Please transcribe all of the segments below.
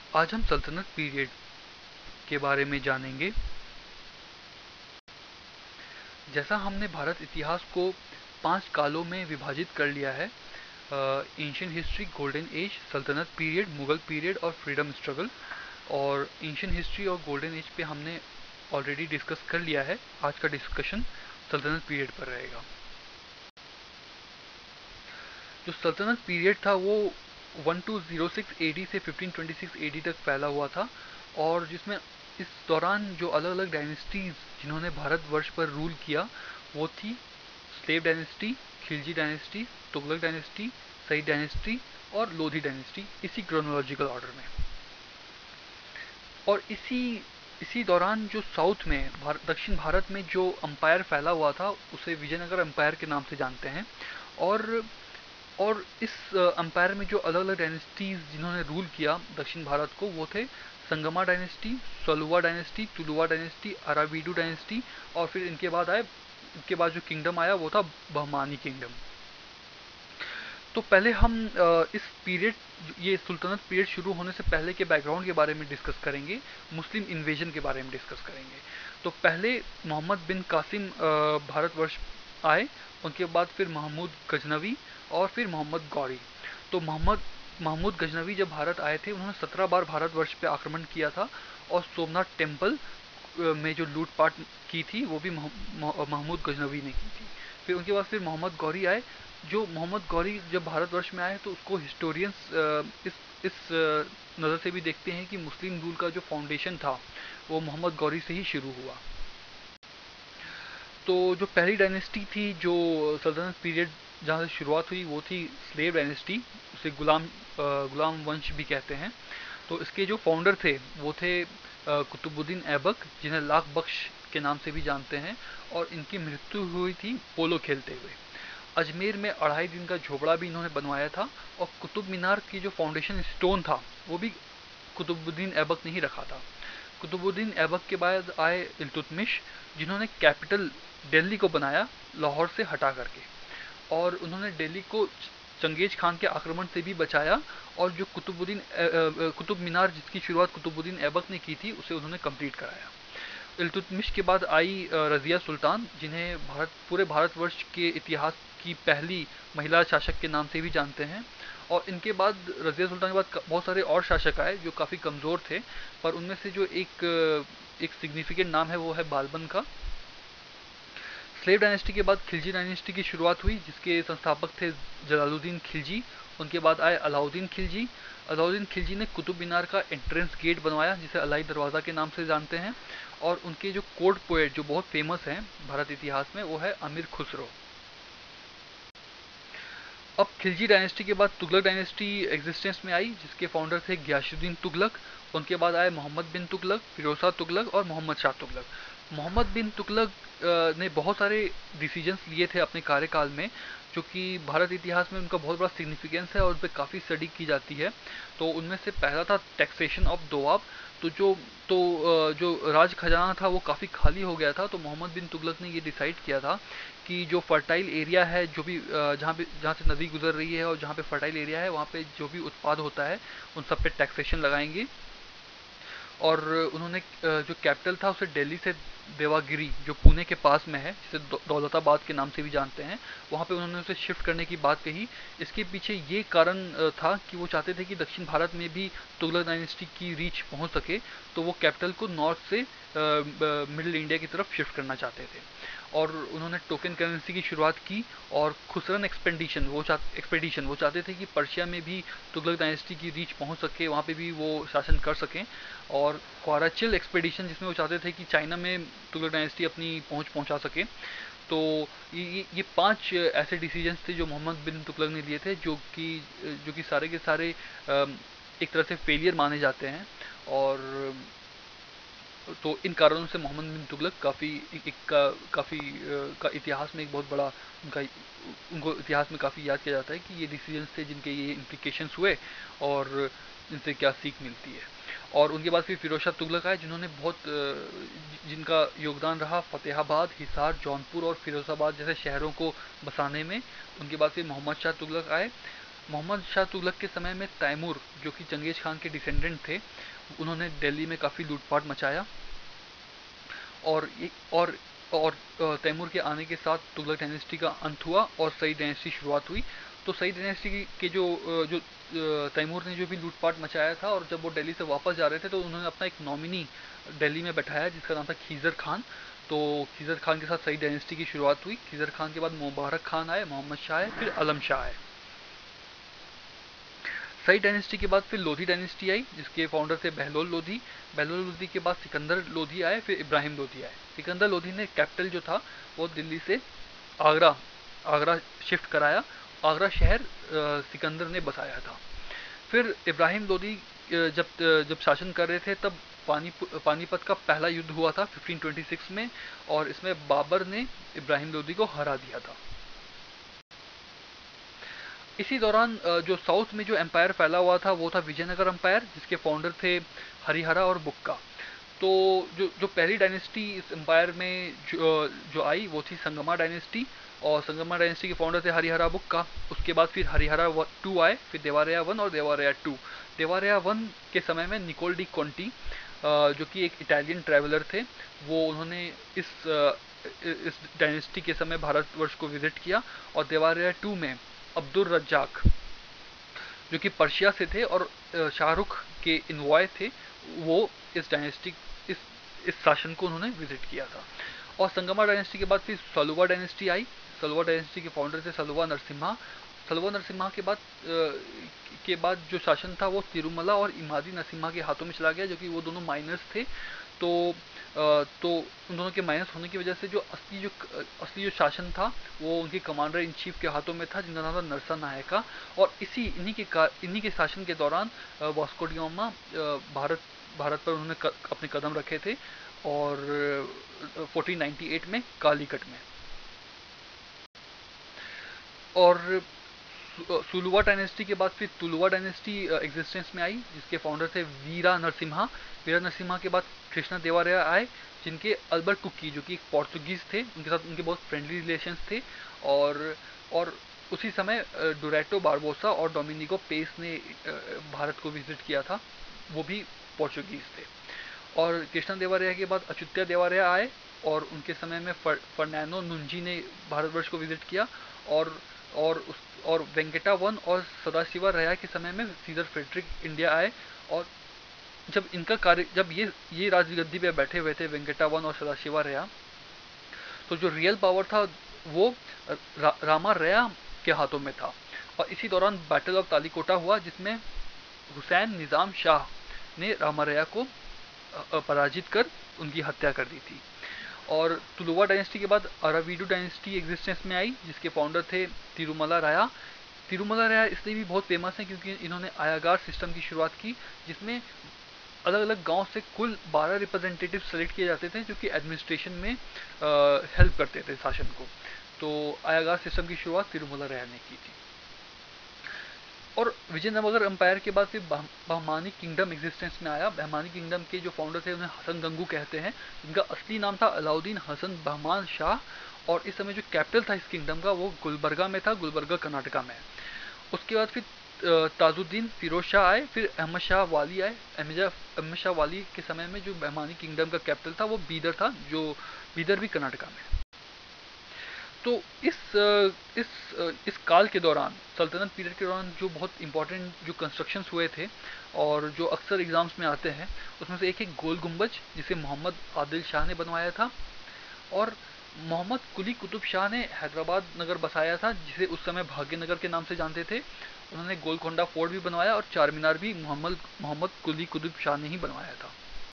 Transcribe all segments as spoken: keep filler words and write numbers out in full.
आज हम सल्तनत पीरियड के बारे में जानेंगे। जैसा हमने भारत इतिहास को पांच कालों में विभाजित कर लिया है, एंशियंट हिस्ट्री, गोल्डन एज, सल्तनत पीरियड, मुगल पीरियड और फ्रीडम स्ट्रगल। और एंशियंट हिस्ट्री और गोल्डन एज पे हमने ऑलरेडी डिस्कस कर लिया है। आज का डिस्कशन सल्तनत पीरियड पर रहेगा। जो सल्तनत पीरियड था वो बारह सौ सिक्स एडी से पंद्रह सौ छब्बीस एडी तक फैला हुआ था, और जिसमें इस दौरान जो अलग अलग डायनेस्टीज जिन्होंने भारतवर्ष पर रूल किया वो थी slave dynasty, Khilji dynasty, Tughlaq dynasty, Sayyid dynasty और लोधी डायनेस्टी, इसी क्रोनोलॉजिकल ऑर्डर में। और इसी इसी दौरान जो साउथ में भार, दक्षिण भारत में जो अंपायर फैला हुआ था उसे विजयनगर अंपायर के नाम से जानते हैं। और और इस अंपायर में जो अलग अलग डायनेस्टीज जिन्होंने रूल किया दक्षिण भारत को वो थे Sangama dynasty, Saluva dynasty, Tuluva dynasty, Aravidu dynasty, और फिर इनके बाद आए इनके बाद जो किंगडम आया वो था बहमानी किंगडम। तो पहले हम इस पीरियड ये सुल्तनत पीरियड शुरू होने से पहले के बैकग्राउंड के बारे में डिस्कस करेंगे, मुस्लिम इन्वेजन के बारे में डिस्कस करेंगे। तो पहले मोहम्मद बिन कासिम भारतवर्ष आए, उनके बाद फिर महमूद गजनवी और फिर मोहम्मद गौरी। तो मोहम्मद महमूद गजनवी जब भारत आए थे उन्होंने सत्रह बार भारतवर्ष पे आक्रमण किया था, और सोमनाथ टेम्पल में जो लूटपाट की थी वो भी महमूद गजनवी ने की थी। फिर उनके बाद फिर मोहम्मद गौरी आए। जो मोहम्मद गौरी जब भारतवर्ष में आए तो उसको हिस्टोरियंस इस इस नज़र से भी देखते हैं कि मुस्लिम रूल का जो फाउंडेशन था वो मोहम्मद गौरी से ही शुरू हुआ। तो जो पहली डायनेस्टी थी जो सल्तनत पीरियड जहाँ से शुरुआत हुई वो थी स्लेव डायनेस्टी, उसे गुलाम गुलाम वंश भी कहते हैं। तो इसके जो फाउंडर थे वो थे कुतुबुद्दीन ऐबक, जिन्हें लाख बख्श के नाम से भी जानते हैं, और इनकी मृत्यु हुई थी पोलो खेलते हुए। अजमेर में अढ़ाई दिन का झोपड़ा भी इन्होंने बनवाया था, और कुतुब मीनार की जो फाउंडेशन स्टोन था वो भी कुतुबुद्दीन ऐबक ने ही रखा था। कुतुबुद्दीन ऐबक के बाद आए इल्तुतमिश, जिन्होंने कैपिटल दिल्ली को बनाया लाहौर से हटा करके, और उन्होंने दिल्ली को चंगेज खान के आक्रमण से भी बचाया, और जो कुतुबुद्दीन कुतुब मीनार जिसकी शुरुआत कुतुबुद्दीन ऐबक ने की थी उसे उन्होंने कंप्लीट कराया। इल्तुतमिश के बाद आई रजिया सुल्तान, जिन्हें भारत पूरे भारतवर्ष के इतिहास की पहली महिला शासक के नाम से भी जानते हैं। और इनके बाद रजिया सुल्तान के बाद बहुत सारे और शासक आए जो काफ़ी कमज़ोर थे, पर उनमें से जो एक एक सिग्निफिकेंट नाम है वो है बालबन का। स्लेव डायनेस्टी के बाद खिलजी डायनेस्टी की शुरुआत हुई, जिसके संस्थापक थे जलालुद्दीन खिलजी। उनके बाद आए अलाउद्दीन खिलजी। अलाउद्दीन खिलजी ने कुतुब मीनार का एंट्रेंस गेट बनवाया जिसे अलाई दरवाज़ा के नाम से जानते हैं, और उनके जो कोर्ट पोएट जो बहुत फेमस हैं भारत इतिहास में वो है अमीर खुसरो। अब खिलजी डायनेस्टी के बाद तुगलक डायनेस्टी एग्जिस्टेंस में आई, जिसके फाउंडर थे गयासुद्दीन तुगलक। उनके बाद आए मोहम्मद बिन तुगलक, फिरोजा तुगलक और मोहम्मद शाह तुगलक। मोहम्मद बिन तुगलक ने बहुत सारे डिसीजंस लिए थे अपने कार्यकाल में, जो कि भारत इतिहास में उनका बहुत बड़ा सिग्निफिकेंस है और उन पर काफ़ी स्टडी की जाती है। तो उनमें से पहला था टैक्सेशन ऑफ दोआब। तो जो तो जो राज खजाना था वो काफ़ी खाली हो गया था, तो मोहम्मद बिन तुगलक ने ये डिसाइड किया था कि जो फर्टाइल एरिया है, जो भी जहाँ पे जहाँ से नदी गुजर रही है और जहाँ पे फर्टाइल एरिया है वहाँ पे जो भी उत्पाद होता है उन सब पे टैक्सेशन लगाएंगे। और उन्होंने जो कैपिटल था उसे दिल्ली से देवागिरी जो पुणे के पास में है, जिसे दौलताबाद के नाम से भी जानते हैं, वहाँ पे उन्होंने उसे शिफ्ट करने की बात कही। इसके पीछे ये कारण था कि वो चाहते थे कि दक्षिण भारत में भी तुगलक डायनेस्टी की रीच पहुँच सके, तो वो कैपिटल को नॉर्थ से मिडिल इंडिया की तरफ शिफ्ट करना चाहते थे। और उन्होंने टोकन करेंसी की शुरुआत की, और खुसरन एक्सपेडिशन वो चाह एक्सपेडिशन वो चाहते थे कि पर्शिया में भी तुगलक डायनेस्टी की रीच पहुंच सके, वहाँ पे भी वो शासन कर सकें। और क्वाराचिल एक्सपेडिशन जिसमें वो चाहते थे कि चाइना में तुगलक डायनेस्टी अपनी पहुंच पहुंचा सके। तो ये ये पांच ऐसे डिसीजंस थे जो मोहम्मद बिन तुगलक ने लिए थे, जो कि जो कि सारे के सारे एक तरह से फेलियर माने जाते हैं। और तो इन कारणों से मोहम्मद बिन तुगलक काफ़ी एक, एक का काफ़ी का इतिहास में एक बहुत बड़ा उनका उनको इतिहास में काफ़ी याद किया जाता है कि ये डिसीजंस थे जिनके ये इम्प्लीकेशंस हुए और इनसे क्या सीख मिलती है। और उनके बाद फिर फिरोज शाह तुगलक आए, जिन्होंने बहुत जिनका योगदान रहा फतेहाबाद, हिसार, जौनपुर और फिरोजाबाद जैसे शहरों को बसाने में। उनके बाद फिर मोहम्मद शाह तुगलक आए। मोहम्मद शाह तुगलक के समय में तैमूर, जो कि चंगेज खान के डिसेंडेंट थे, उन्होंने दिल्ली में काफ़ी लूटपाट मचाया। और ये और और अ, तैमूर के आने के साथ तुगलक डायनेस्टी का अंत हुआ और सईद डायनेस्टी की शुरुआत हुई। तो सईद डायनेस्टी के जो अ, जो अ, तैमूर ने जो भी लूटपाट मचाया था, और जब वो दिल्ली से वापस जा रहे थे तो उन्होंने अपना एक नॉमिनी दिल्ली में बैठाया जिसका नाम था खीजर खान। तो खीजर खान के साथ सईद डायनेस्टी की शुरुआत हुई। खीजर खान के बाद मुबारक खान आए, मोहम्मद शाह आए, फिर आलम शाह आए। सईद डायनेस्टी के बाद फिर लोधी डायनेस्टी आई जिसके फाउंडर थे बहलोल लोधी। बहलोल लोधी के बाद सिकंदर लोधी आए, फिर इब्राहिम लोधी आए। सिकंदर लोधी ने कैपिटल जो था वो दिल्ली से आगरा आगरा शिफ्ट कराया। आगरा शहर अ, सिकंदर ने बसाया था। फिर इब्राहिम लोधी अ, जब अ, जब शासन कर रहे थे तब पानी पानीपत का पहला युद्ध हुआ था फिफ्टीन ट्वेंटी सिक्स में, और इसमें बाबर ने इब्राहिम लोधी को हरा दिया था। इसी दौरान अ, जो साउथ में जो एम्पायर फैला हुआ था वो था विजयनगर एम्पायर जिसके फाउंडर थे हरिहरा और बुक्का। तो जो जो पहली डायनेस्टी इस एम्पायर में जो, जो आई वो थी संगमा डायनेस्टी, और संगमा डायनेस्टी के फाउंडर थे हरिहरा बुक्का। उसके बाद फिर हरिहरा टू आए, फिर देवारया वन और देवारया टू। देवारया वन के समय में निकोल डी कॉन्टी, जो कि एक इटालियन ट्रैवलर थे, वो उन्होंने इस अ, इस डायनेस्टी के समय भारतवर्ष को विजिट किया। और देवारया टू में अब्दुल रज्जाक, जो कि पर्शिया से थे और अ, शाहरुख के इन्वॉय थे, वो इस डायनेस्टी इस इस शासन को उन्होंने विजिट किया था। और संगमा डायनेस्टी के बाद फिर सलुवा डायनेस्टी आई। सलुवा डायनेस्टी के फाउंडर थे सलुवा नरसिम्हा। सलुवा नरसिम्हा के बाद अ, के बाद जो शासन था वो तिरुमला और इमादी नरसिम्हा के हाथों में चला गया, जो कि वो दोनों माइनर्स थे। तो अ, तो उन दोनों के माइनस होने की वजह से जो असली जो असली जो शासन था वो उनके कमांडर इन चीफ के हाथों में था जिनका नाम था नरसा नायका। और इसी इन्हीं के का इन्हीं के शासन के दौरान अ, वास्को डी गामा अ, भारत भारत पर उन्होंने क, अपने कदम रखे थे, और फोर्टीन नाइंटी एट में कालीकट में। और सुलुवा डायनेस्टी के बाद फिर तुलुवा डायनेस्टी एग्जिस्टेंस में आई जिसके फाउंडर थे वीरा नरसिम्हा। वीरा नरसिम्हा के बाद कृष्णा देवराया आए, जिनके अल्बर्ट कुकी, जो कि एक पोर्तुगीज थे, उनके साथ उनके बहुत फ्रेंडली रिलेशंस थे। और और उसी समय डोरेटो बारबोसा और डोमिनिको पेस ने अ, भारत को विजिट किया था, वो भी पोर्चुगीज थे। और कृष्णा देवराया के बाद अच्युत्या देवराया आए, और उनके समय में फर, फर्नैंडो नुंजी ने भारतवर्ष को विजिट किया। और और उस और वेंकटा वन और सदाशिवा रया के समय में सीजर फ्रेडरिक इंडिया आए। और जब इनका कार्य जब ये ये राजगद्दी पे बैठे हुए थे वेंकटा वन और सदाशिवा रया, तो जो रियल पावर था वो रा, रामा रया के हाथों में था। और इसी दौरान बैटल ऑफ तालीकोटा हुआ जिसमें हुसैन निजाम शाह ने रामारया को पराजित कर उनकी हत्या कर दी थी। और तुलुवा डायनेस्टी के बाद अराविडू डायनेस्टी एग्जिस्टेंस में आई जिसके फाउंडर थे तिरुमला राया। तिरुमला राया इसलिए भी बहुत फेमस है क्योंकि इन्होंने आयागार सिस्टम की शुरुआत की, जिसमें अलग अलग गांव से कुल बारह रिप्रेजेंटेटिव सेलेक्ट किए जाते थे जो कि एडमिनिस्ट्रेशन में हेल्प करते थे शासन को। तो आयागार सिस्टम की शुरुआत तिरुमला राया ने की थी। और विजयनगर एम्पायर के बाद फिर बहमानी किंगडम एग्जिस्टेंस में आया। बहमानी किंगडम के जो फाउंडर थे उन्हें हसन गंगू कहते हैं, जिनका असली नाम था अलाउद्दीन हसन बहमान शाह। और इस समय जो कैपिटल था इस किंगडम का वो गुलबर्गा में था, गुलबर्गा कर्नाटका में। उसके बाद फिर ताजुद्दीन फिरोज शाह आए, फिर अहमद शाह वाली आए। अहमद शाह वाली के समय में जो बहमानी किंगडम का कैपिटल था वो बीदर था, जो बीदर भी कर्नाटका में। तो इस इस इस काल के दौरान, सल्तनत पीरियड के दौरान, जो बहुत इंपॉर्टेंट जो कंस्ट्रक्शंस हुए थे और जो अक्सर एग्जाम्स में आते हैं, उसमें से एक है गोल गुम्बज जिसे मोहम्मद आदिल शाह ने बनवाया था। और मोहम्मद कुली कुतुब शाह ने हैदराबाद नगर बसाया था जिसे उस समय भाग्यनगर के नाम से जानते थे। उन्होंने गोलकोंडा फोर्ट भी बनवाया और चार मीनार भी मोहम्मद मोहम्मद कुली कुतुब शाह ने ही बनवाया था।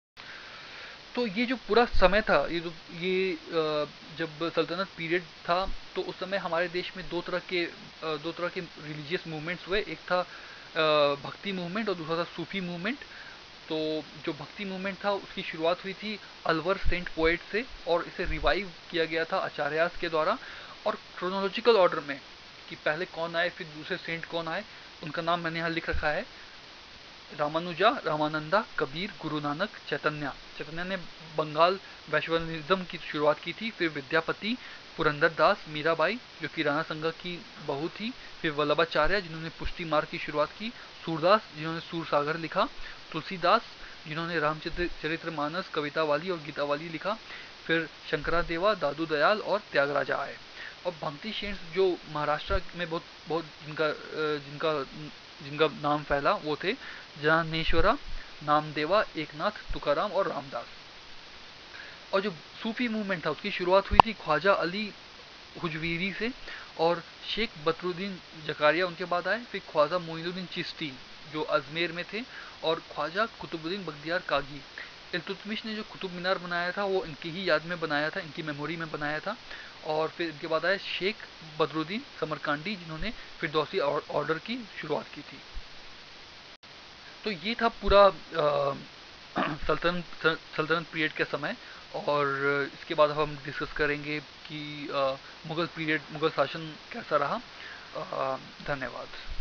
तो ये जो पूरा समय था, ये जो ये जब सल्तनत पीरियड था, तो उस समय हमारे देश में दो तरह के दो तरह के रिलीजियस मूवमेंट्स हुए। एक था भक्ति मूवमेंट और दूसरा था सूफी मूवमेंट। तो जो भक्ति मूवमेंट था उसकी शुरुआत हुई थी अलवर सेंट पोएट से, और इसे रिवाइव किया गया था आचार्यास के द्वारा। और क्रोनोलॉजिकल ऑर्डर में कि पहले कौन आए फिर दूसरे सेंट कौन आए, उनका नाम मैंने यहाँ लिख रखा है। रामानुजा, रामानंदा, कबीर, गुरु नानक, चैतन्य। चैतन्य ने बंगाल वैश्विज्म की शुरुआत की थी। फिर विद्यापति, पुरंदर दास, मीराबाई जो कि राणा संगा की बहू थी। फिर वल्लभाचार्य जिन्होंने पुष्टि मार्ग की शुरुआत की। सूरदास जिन्होंने सूरसागर लिखा। तुलसीदास जिन्होंने रामचरित्र मानस, कविता वाली और गीता वाली लिखा। फिर शंकरादेवा, दादू दयाल और त्यागराजा आए। और भक्ति सेन जो महाराष्ट्र में बहुत बहुत जिनका जिनका जिनका नाम फैला वो थे ज्ञानेश्वरा, नामदेवा, एकनाथ, तुकाराम और रामदास। और जो सूफी मूवमेंट था उसकी शुरुआत हुई थी ख्वाजा अली हुजवीरी से, और शेख बदरुद्दीन जकारिया उनके बाद आए। फिर ख्वाजा मोइनुद्दीन चिश्ती जो अजमेर में थे, और ख्वाजा कुतुबुद्दीन बख्तियार कागी। इल्तुतमिश ने जो कुतुब मीनार बनाया था वो इनकी ही याद में बनाया था, इनकी मेमोरी में बनाया था। और फिर इनके बाद आए शेख बदरुद्दीन समरकांडी जिन्होंने फिरदौसी ऑर्डर की शुरुआत की थी। तो ये था पूरा सल्तनत सल्तनत पीरियड के समय। और इसके बाद हम डिस्कस करेंगे कि अ, मुगल पीरियड, मुगल शासन कैसा रहा। अ, धन्यवाद।